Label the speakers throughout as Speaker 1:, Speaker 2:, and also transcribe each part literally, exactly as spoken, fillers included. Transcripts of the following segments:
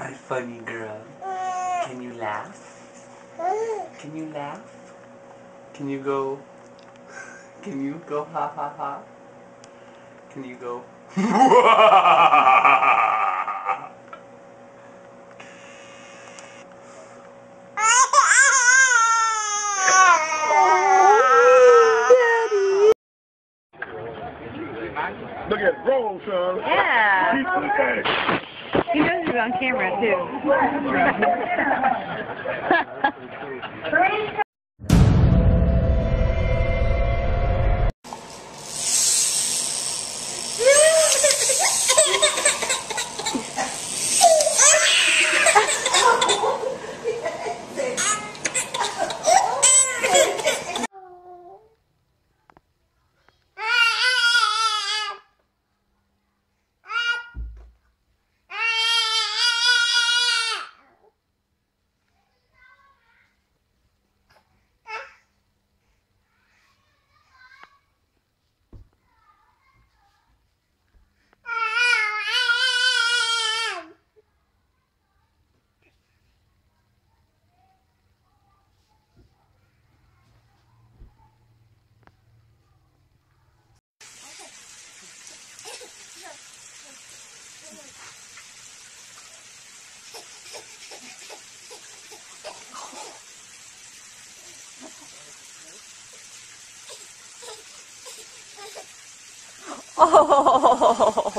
Speaker 1: Hi, funny girl. Can you laugh? Can you laugh? Can you go? Can you go ha ha ha? Can you go?
Speaker 2: Look at it, roll, son.
Speaker 3: Yeah. He knows he's on camera, too. Oh.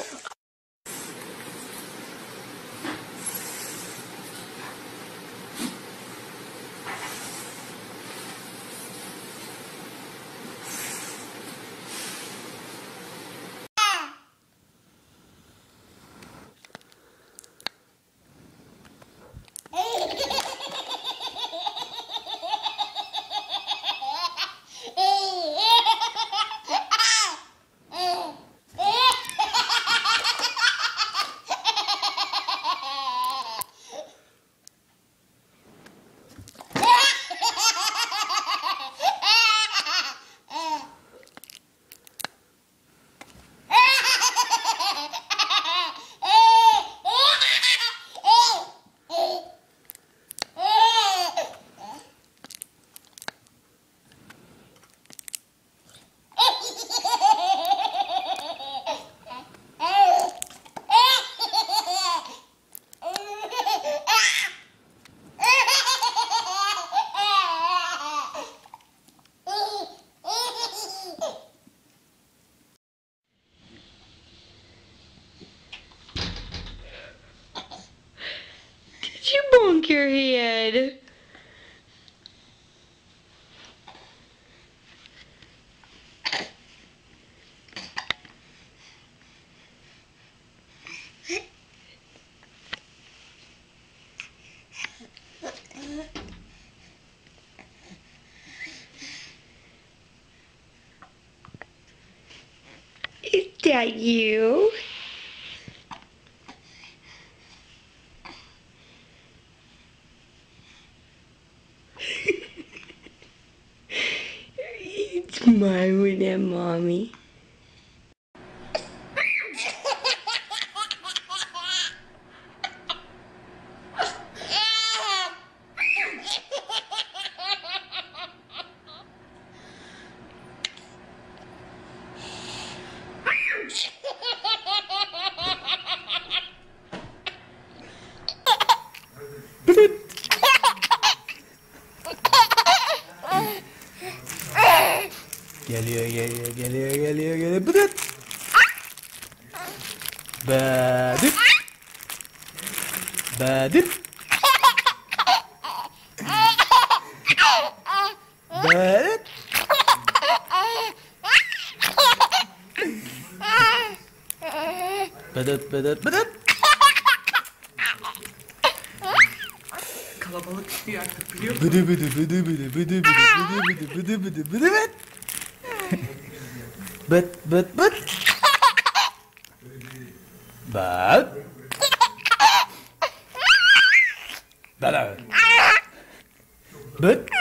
Speaker 3: Did you bonk your head? Is that you? It's mine with that mommy.
Speaker 1: Geliyor, geliyor, geliyor, geliyor, geliyor. Bıdıt. Bıdıt. Bıdıt. Bıdıt. Bıdıt, bıdıt, bıdıt.
Speaker 4: Kalabalık çıkıyor artık biliyor musun?
Speaker 1: Bıdı bıdı bıdı bıdı bıdı bıdı bıdı bıdı bıdı bıdı bıdı. Bıt bıt bıt. Bıt. Bıt. Bıt.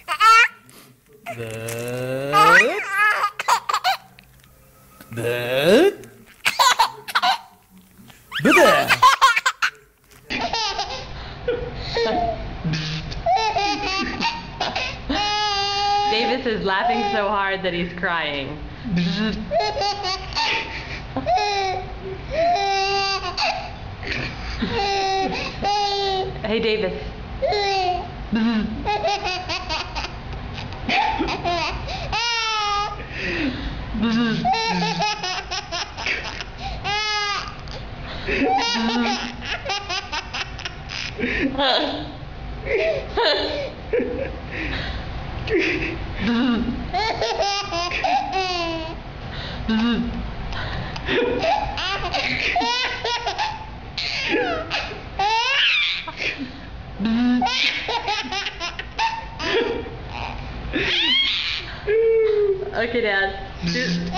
Speaker 1: Bıt. Bıt. Bıdı.
Speaker 4: so hard that he's crying. Hey, Davis. Okay, Dad.